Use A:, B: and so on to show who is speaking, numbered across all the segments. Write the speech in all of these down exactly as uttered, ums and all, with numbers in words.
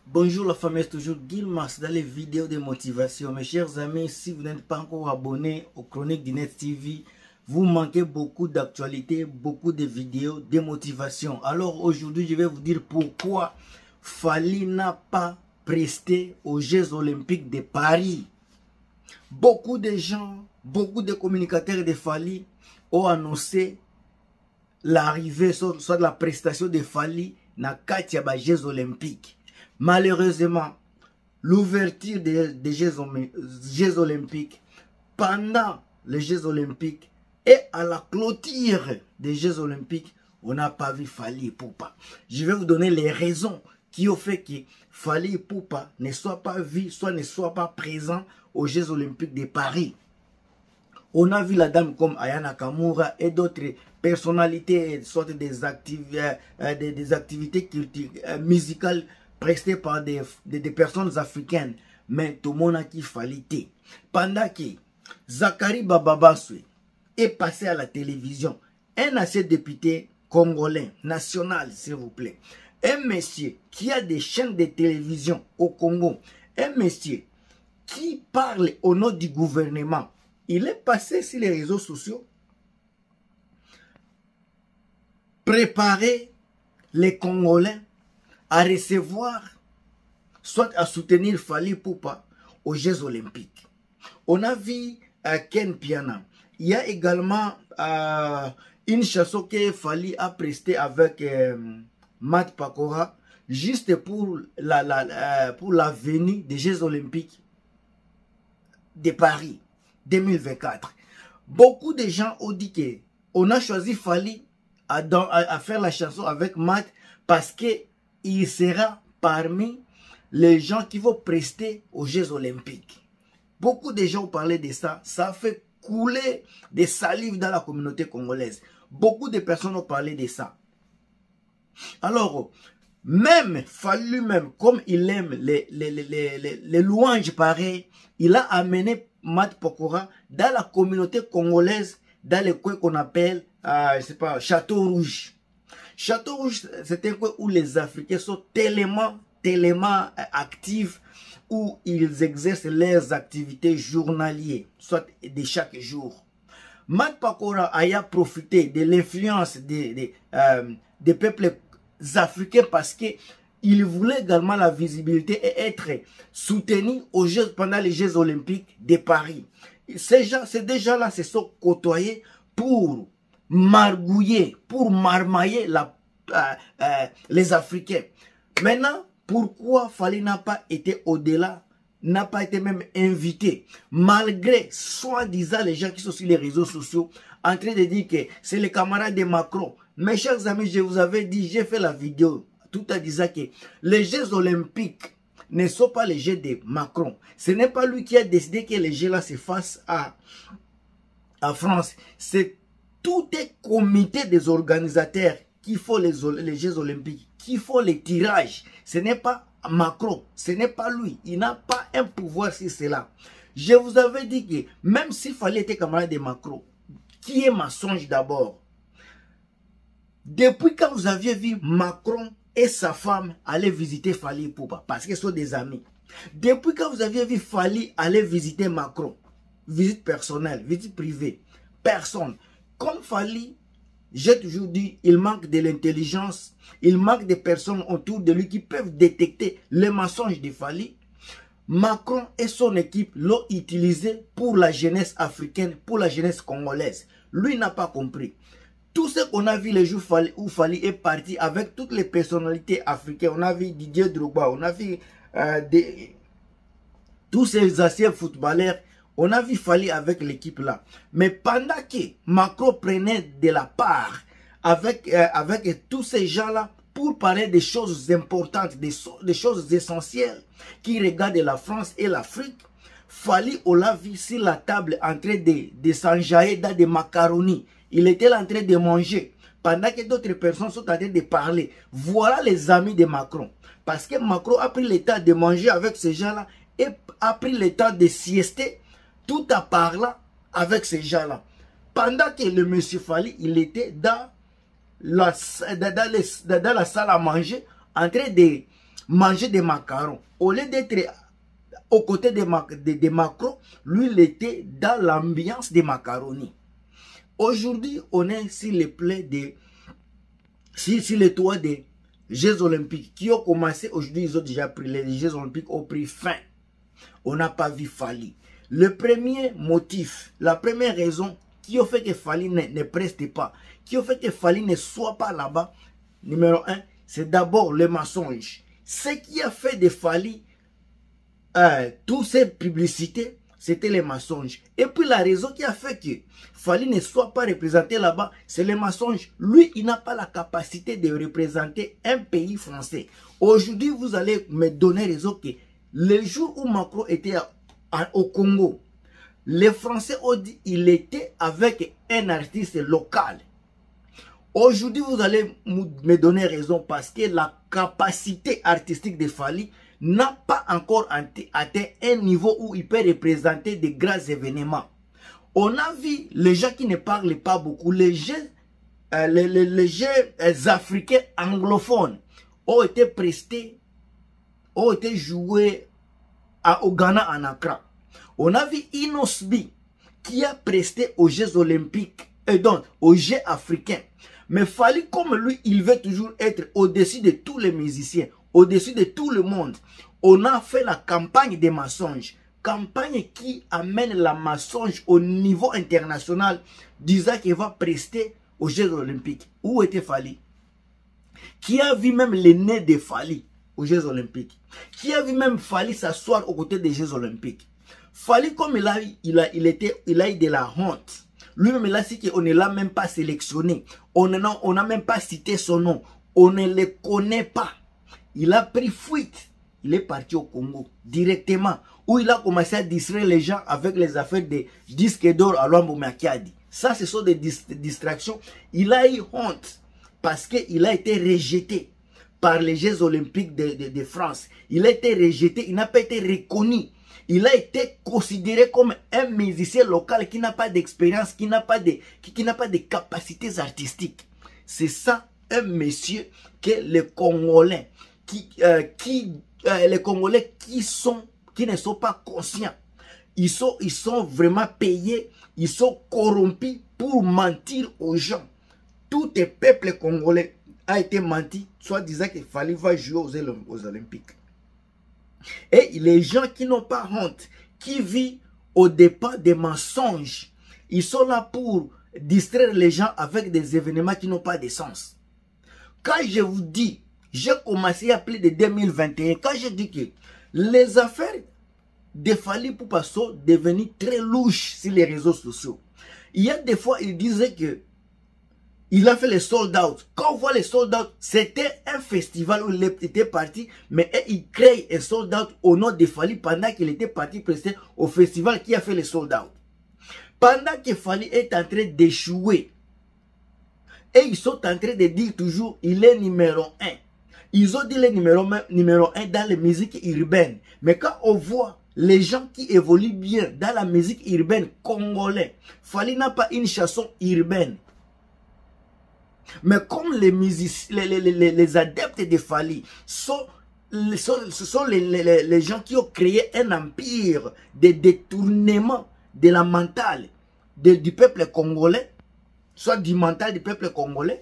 A: Bonjour la famille, c'est toujours Guilmas dans les vidéos de motivation. Mes chers amis, si vous n'êtes pas encore abonné aux Chroniques du Net T V, vous manquez beaucoup d'actualités, beaucoup de vidéos de motivation. Alors aujourd'hui, je vais vous dire pourquoi Fally n'a pas presté aux Jeux Olympiques de Paris. Beaucoup de gens, beaucoup de communicateurs de Fally ont annoncé l'arrivée, soit, soit de la prestation de Fally dans les Jeux Olympiques. Malheureusement, l'ouverture des, des Jeux, Jeux Olympiques, pendant les Jeux Olympiques et à la clôture des Jeux Olympiques, on n'a pas vu Fally Ipupa. Je vais vous donner les raisons qui ont fait que Fally Ipupa ne soit pas vu, soit ne soit pas présent aux Jeux Olympiques de Paris. On a vu la dame comme Aya Nakamura et d'autres personnalités, soit des, activi euh, des, des activités euh, musicales prestées par des, des, des personnes africaines. Mais tout le monde a qui Fally. Pendant que Zakari Bababaswe est passé à la télévision, un ancien député congolais, national s'il vous plaît, un monsieur qui a des chaînes de télévision au Congo, un monsieur qui parle au nom du gouvernement, il est passé sur les réseaux sociaux, préparer les Congolais à recevoir, soit à soutenir Fally Ipupa aux Jeux Olympiques. On a vu euh, Ken Piana. Il y a également euh, une chanson que Fally a prestée avec euh, Matt Pokora, juste pour la, la, euh, pour la venue des Jeux Olympiques de Paris deux mille vingt-quatre. Beaucoup de gens ont dit que on a choisi Fally à, dans, à, à faire la chanson avec Matt parce que il sera parmi les gens qui vont prester aux Jeux Olympiques. Beaucoup de gens ont parlé de ça. Ça a fait couler des salives dans la communauté congolaise. Beaucoup de personnes ont parlé de ça. Alors, même Fally lui-même, comme il aime les, les, les, les, les, les louanges pareilles, il a amené Matt Pokora dans la communauté congolaise, dans les coins qu'on appelle, euh, je sais pas, Château Rouge. Château Rouge, c'est un coin où les Africains sont tellement, tellement actifs, où ils exercent leurs activités journalières, soit de chaque jour. Matt Pokora a profité de l'influence des, des, euh, des peuples africains parce qu'il voulait également la visibilité et être soutenu aux Jeux, pendant les Jeux Olympiques de Paris. Ces gens, ces deux gens-là se sont côtoyés pour margouiller, pour marmailler la, euh, euh, les Africains. Maintenant, pourquoi Fally n'a pas été au-delà, n'a pas été même invité, malgré soi-disant les gens qui sont sur les réseaux sociaux en train de dire que c'est les camarades de Macron. Mes chers amis, je vous avais dit, j'ai fait la vidéo tout en disant que les Jeux Olympiques ne sont pas les Jeux de Macron. Ce n'est pas lui qui a décidé que les Jeux-là se fassent à, à France. C'est tout est comité des organisateurs qui font les, les Jeux Olympiques, qui font les tirages. Ce n'est pas Macron, ce n'est pas lui. Il n'a pas un pouvoir sur cela. Je vous avais dit que même s'il fallait être camarade de Macron, qui est mensonge d'abord. Depuis quand vous aviez vu Macron et sa femme aller visiter Fally Ipupa, parce qu'ils sont des amis. Depuis quand vous aviez vu Fally aller visiter Macron, visite personnelle, visite privée, personne. Comme Fally, j'ai toujours dit, il manque de l'intelligence, il manque de personnes autour de lui qui peuvent détecter les mensonges de Fally. Macron et son équipe l'ont utilisé pour la jeunesse africaine, pour la jeunesse congolaise. Lui n'a pas compris. Tout ce qu'on a vu les jours où Fally est parti avec toutes les personnalités africaines, on a vu Didier Drogba, on a vu euh, des, tous ces anciens footballeurs, on a vu Fally avec l'équipe là. Mais pendant que Macron prenait de la part avec, euh, avec tous ces gens-là pour parler des choses importantes, des, des choses essentielles qui regardent la France et l'Afrique, Fally, on l'a vu sur la table en train de, de s'enjailler dans des macaronis. Il était là en train de manger. Pendant que d'autres personnes sont en train de parler. Voilà les amis de Macron. Parce que Macron a pris le temps de manger avec ces gens-là et a pris le temps de siester tout en parlant avec ces gens-là. Pendant que le monsieur Fally, il était dans la, dans, les, dans la salle à manger en train de, manger des macarons. Au lieu d'être aux côtés de, de, de Macron, lui, il était dans l'ambiance des macaronis. Aujourd'hui, on est sur les plaies de, sur, sur les toits des Jeux Olympiques qui ont commencé. Aujourd'hui, ils ont déjà pris, les Jeux Olympiques ont pris fin. On n'a pas vu Fally. Le premier motif, la première raison qui a fait que Fally ne, ne preste pas, qui a fait que Fally ne soit pas là-bas, numéro un, c'est d'abord le mensonge. Ce qui a fait de Fally euh, toutes ces publicités, c'était les mensonges. Et puis la raison qui a fait que Fally ne soit pas représenté là-bas, c'est les mensonges. Lui, il n'a pas la capacité de représenter un pays français. Aujourd'hui, vous allez me donner raison que le jour où Macron était à, à, au Congo, les Français ont dit qu'il était avec un artiste local. Aujourd'hui, vous allez me donner raison parce que la capacité artistique de Fally n'a pas encore atteint un niveau où il peut représenter de grands événements. On a vu les gens qui ne parlent pas beaucoup, les jeux, euh, les, les, les jeux euh, africains anglophones ont été prestés, ont été joués à, au Ghana en Accra. On a vu Inosbi qui a presté aux Jeux Olympiques, et donc aux Jeux africains. Mais Fally, comme lui, il veut toujours être au-dessus de tous les musiciens, au-dessus de tout le monde. On a fait la campagne des mensonges. Campagne qui amène la mensonge au niveau international, disant qu'il va prester aux Jeux Olympiques. Où était Fally? Qui a vu même les nez de Fally aux Jeux Olympiques? Qui a vu même Fally s'asseoir aux côtés des Jeux Olympiques? Fally, comme il a, il a, il était, il a eu de la honte. Lui-même, là, c'est qu'on ne l'a même pas sélectionné. On n'a même pas cité son nom. On ne le connaît pas. Il a pris fuite. Il est parti au Congo directement. Où il a commencé à distraire les gens avec les affaires de disques d'or à Luambo Makiadi. Ça, ce sont des distractions. Il a eu honte. Parce qu'il a été rejeté par les Jeux Olympiques de, de, de France. Il a été rejeté. Il n'a pas été reconnu. Il a été considéré comme un musicien local qui n'a pas d'expérience, qui n'a pas de, qui, qui n'a pas de capacités artistiques. C'est ça, un monsieur que les Congolais, qui, euh, qui, euh, les Congolais qui sont, qui ne sont pas conscients. Ils sont, ils sont vraiment payés, ils sont corrompus pour mentir aux gens. Tout le peuple congolais a été menti, soit disant qu'il fallait va jouer aux, aux Olympiques. Et les gens qui n'ont pas honte, qui vivent au départ des mensonges, ils sont là pour distraire les gens avec des événements qui n'ont pas de sens. Quand je vous dis, j'ai commencé à plus de deux mille vingt et un, quand je dis que les affaires de Fally Ipupa sont devenues très louches sur les réseaux sociaux. Il y a des fois, ils disaient que il a fait les sold out. Quand on voit les sold out, c'était un festival où il était parti, mais il crée un sold out au nom de Fally pendant qu'il était parti prester au festival qui a fait les sold out. Pendant que Fally est en train d'échouer, et ils sont en train de dire toujours, il est numéro un. Ils ont dit le numéro, numéro un dans les musiques urbaines. Mais quand on voit les gens qui évoluent bien dans la musique urbaine congolaise, Fally n'a pas une chanson urbaine. Mais comme les musiciens, les, les, les, les adeptes de Fally sont, sont, ce sont les, les, les gens qui ont créé un empire de détournement de la mentale de, du peuple congolais, soit du mental du peuple congolais,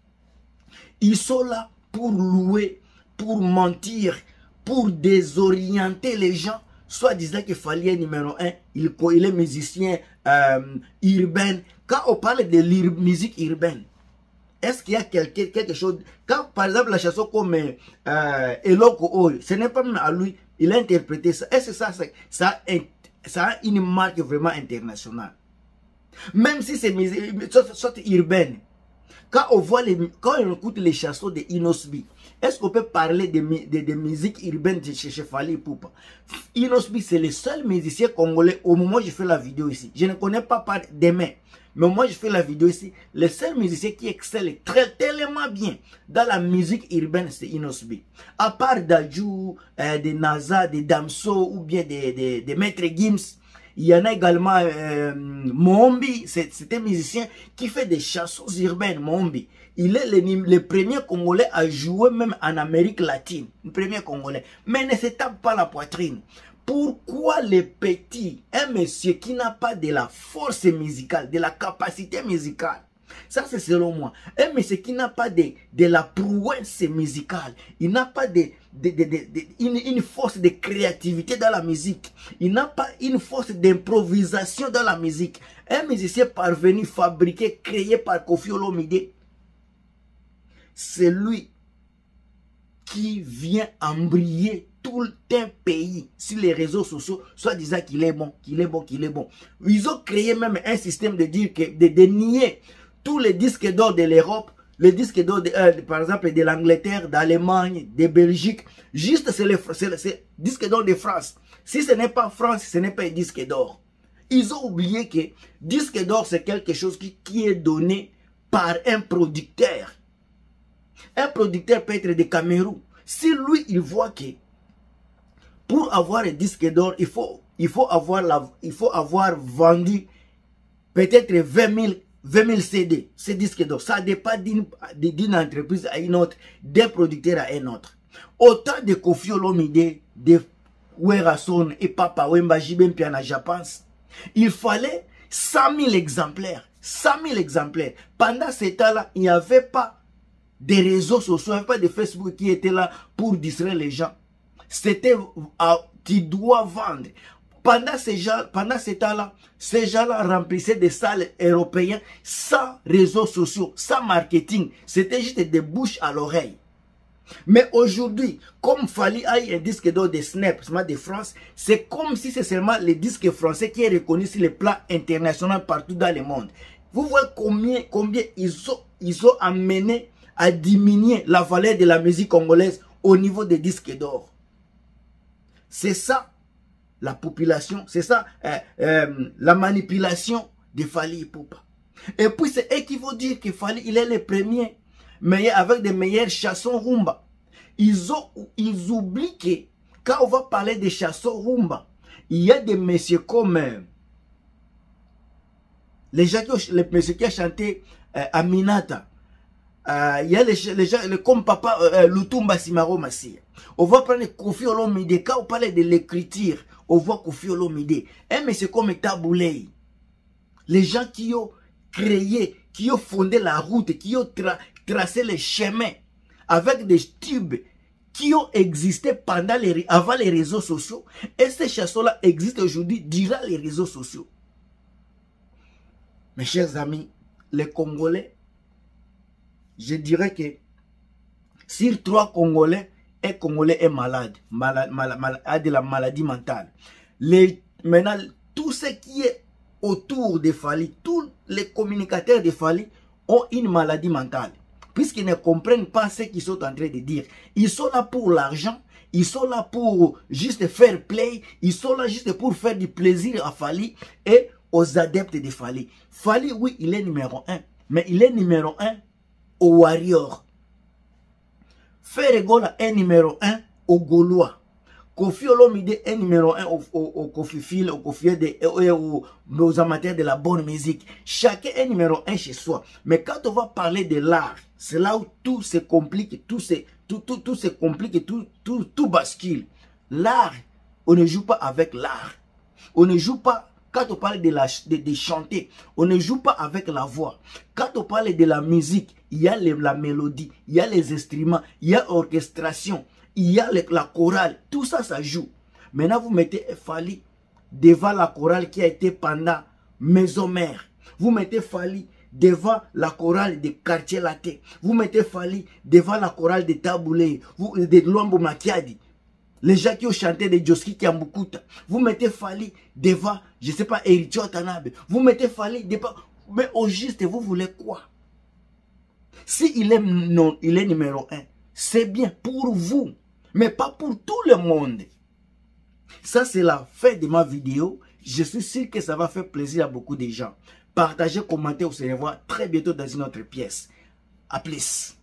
A: ils sont là pour louer, pour mentir, pour désorienter les gens, soit disant que Fally est numéro un, il, il est musicien euh, urbain. Quand on parle de musique urbaine, est-ce qu'il y a quelque, quelque chose... Quand, par exemple, la chanson comme euh, Eloko Oy, ce n'est pas même à lui, il a interprété ça. Est-ce que ça, ça, ça, ça a une marque vraiment internationale? Même si c'est soit, soit urbaine. Quand on voit les... Quand on écoute les chansons de Inosbi, est-ce qu'on peut parler de, de, de musique urbaine de chez Fally Ipupa? Inosbi, c'est le seul musicien congolais, au moment où je fais la vidéo ici. Je ne connais pas par demain. Mais moi, je fais la vidéo ici. Le seul musicien qui excelle très tellement bien dans la musique urbaine, c'est Inosbi. À part Dadju, euh, de NASA, de Damso ou bien de, de, de Maître Gims, Il y en a également euh, Mombi, c'est un musicien qui fait des chansons urbaines, Mombi. Il est le, le premier Congolais à jouer même en Amérique latine. Le premier Congolais. Mais ne se tape pas la poitrine. Pourquoi les petits, un monsieur qui n'a pas de la force musicale, de la capacité musicale, ça c'est selon moi, un monsieur qui n'a pas de, de la prouesse musicale, il n'a pas de, de, de, de, de une, une force de créativité dans la musique, il n'a pas une force d'improvisation dans la musique, un musicien parvenu, fabriqué, créé par Koffi Olomide, c'est lui qui vient embrayer tout un pays sur les réseaux sociaux, soit disant qu'il est bon, qu'il est bon, qu'il est bon. Ils ont créé même un système de dire que, de, de nier tous les disques d'or de l'Europe, les disques d'or, euh, par exemple, de l'Angleterre, d'Allemagne, de Belgique. Juste, c'est les, les disques d'or de France. Si ce n'est pas France, ce n'est pas un disque d'or. Ils ont oublié que disque d'or, c'est quelque chose qui, qui est donné par un producteur. Un producteur peut être de Cameroun. Si lui, il voit que pour avoir un disque d'or, il faut, il, faut avoir la, il faut avoir vendu peut-être vingt mille C D, ce disque d'or. Ça dépend d'une entreprise à une autre, d'un producteur à un autre. Autant de Koffi Olomide, de Werason et Papa Wemba Jibem Piana Japans, il fallait cent mille exemplaires. cent mille exemplaires. Pendant ce temps-là, il n'y avait pas de réseaux sociaux, il n'y avait pas de Facebook qui était là pour distraire les gens. C'était, tu dois vendre. Pendant ces gens, pendant ce temps-là, ces gens-là remplissaient des salles européennes sans réseaux sociaux, sans marketing. C'était juste des bouches à l'oreille. Mais aujourd'hui, comme Fally a un disque d'or de Snap, de France, c'est comme si c'est seulement le disque français qui est reconnu sur le plan international partout dans le monde. Vous voyez combien, combien ils ont, ils ont amené à diminuer la valeur de la musique congolaise au niveau des disques d'or. C'est ça la population, c'est ça euh, euh, la manipulation de Fally Ipupa. Et puis c'est eux qui vont dire que Fally, il est le premier, mais avec des meilleures chansons rumba. Ils, ont, ils oublient que quand on va parler de chansons rumba, il y a des messieurs comme euh, les gens qui ont, les messieurs qui ont chanté euh, Aminata. Euh, il y a les, les gens les, comme Papa euh, Lutumba Simaro Massia. On va prendre Koffi Olomide. Quand on parle de l'écriture, on voit Koffi Olomide. Un monsieur comme Tabouley. Les gens qui ont créé, qui ont fondé la route, qui ont tra tracé les chemins avec des tubes qui ont existé pendant les, avant les réseaux sociaux. Et ces chansons-là existent aujourd'hui durant les réseaux sociaux. Mes chers amis, les Congolais, je dirais que sur trois Congolais, un Congolais est malade, malade, malade, malade a de la maladie mentale. Les, maintenant, tout ce qui est autour de Fally, tous les communicateurs de Fally ont une maladie mentale. Puisqu'ils ne comprennent pas ce qu'ils sont en train de dire. Ils sont là pour l'argent, ils sont là pour juste faire play, ils sont là juste pour faire du plaisir à Fally et aux adeptes de Fally. Fally, oui, il est numéro un, mais il est numéro un au Warrior. Ferregola est numéro un au Gaulois. Koffi Olomide est numéro un au, au, au Koffi Fil, au Koffi de, et aux, aux amateurs de la bonne musique. Chacun est numéro un chez soi. Mais quand on va parler de l'art, c'est là où tout se complique, tout se, tout, tout, tout se complique, tout, tout, tout bascule. L'art, on ne joue pas avec l'art. On ne joue pas. Quand on parle de, la, de, de chanter, on ne joue pas avec la voix. Quand on parle de la musique, il y a les, la mélodie, il y a les instruments, il y a l'orchestration, il y a les, la chorale. Tout ça, ça joue. Maintenant, vous mettez Fally devant la chorale qui a été pendant Maison Mère. Vous mettez Fally devant la chorale de Quartier Laté. Vous mettez Fally devant la chorale de Tabouley, de Luambo Makiadi. Les gens qui ont chanté de Joski Kiambukuta. Vous mettez Fally devant, je ne sais pas, Eritio Tanabe. Vous mettez Fally devant. Mais au juste, vous voulez quoi? Si il est, non, il est numéro un, c'est bien pour vous. Mais pas pour tout le monde. Ça, c'est la fin de ma vidéo. Je suis sûr que ça va faire plaisir à beaucoup de gens. Partagez, commentez, on se revoit très bientôt dans une autre pièce. À plus.